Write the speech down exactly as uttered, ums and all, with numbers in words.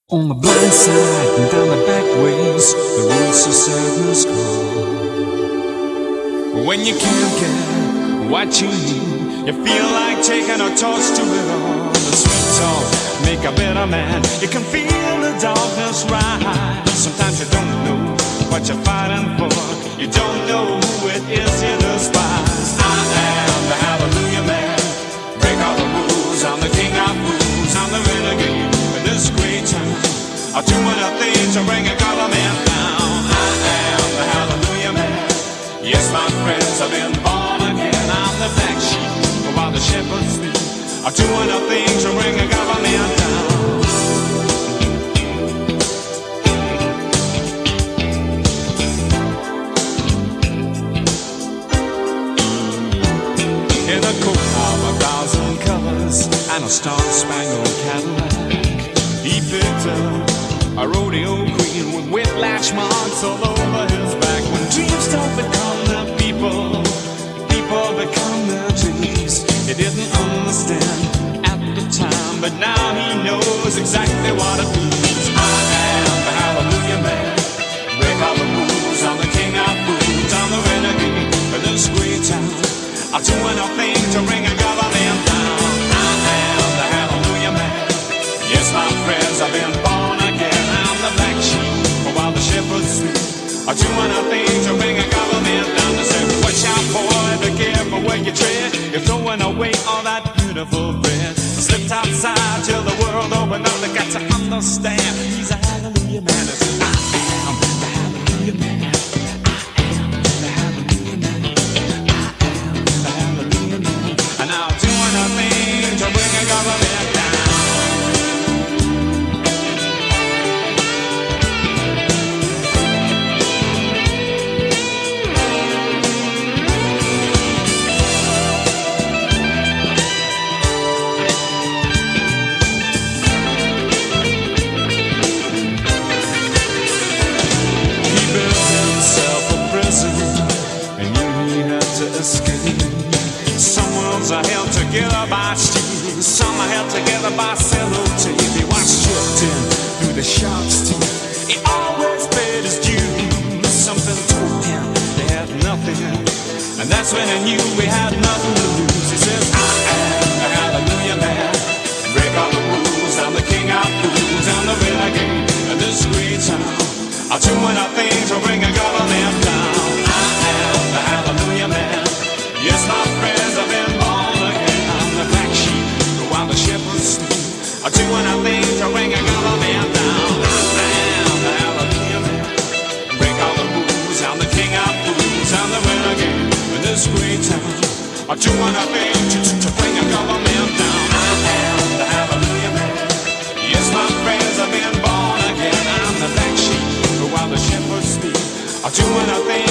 On the blind side and down the back ways, the roads to sadness call. When you can't get what you need, you feel like taking a torch to it all. The sweet talk make a better man. You can feel the darkness rise. Sometimes you don't know what you're fighting for. You don't know who it is you despise. I am the hallelujah man. Break all the rules. I'm the king of fools. I'm the renegade in this great town. I'm doing a thing to bring a government down. I am the hallelujah man. Yes, my friends, I've been born again. I'm the black sheep while the shepherds sleep. I'm doing a thing to bring a government down. In a coat of a thousand colors and a star-spangled Cadillac, he picked up a rodeo queen with whiplash marks all over his back. When dreams don't become their people, people become their dreams. He didn't understand at the time, but now he knows exactly what it means. I am the hallelujah man. Break all the rules. I'm the king of fools. I'm the renegade of this great town. I'm doing a thing to bring a government down. I am the hallelujah man. Yes, my friends, I've been born again. I'm the black sheep while the shepherds sleep. I'm doing a thing to bring a government down. They say, watch out, boy, be careful where you tread. You're throwing away all that beautiful bread. Slipped outside till the world opened up. They got to understand he's a hallelujah man. They say, I am the hallelujah man. I am the hallelujah man. I am the hallelujah man. And now I'm doing a thing to bring a government down. Some worlds are held together by steel, some are held together by sellotape. He was stripped in through the shark's teeth. He always paid his dues. Something told him they had nothing, and that's when he knew we had nothing to lose. He says, I am the hallelujah man. Break all the rules. I'm the king of fools. I'm the renegade of this great town. I'm doing a thing to bring a government down. I am the hallelujah man. Yes, my friends, I've been born again. I'm the black sheep while the shepherds sleep. I'm doing a thing to bring a government down. I am the hallelujah man. Break all the rules. I'm the king of fools. I'm the renegade in this great town. I'm doing a thing to, to, to bring a government down. I am the hallelujah man. Yes, my friends, I've been born again. I'm the black sheep while the shepherds sleep. I'm doing a thing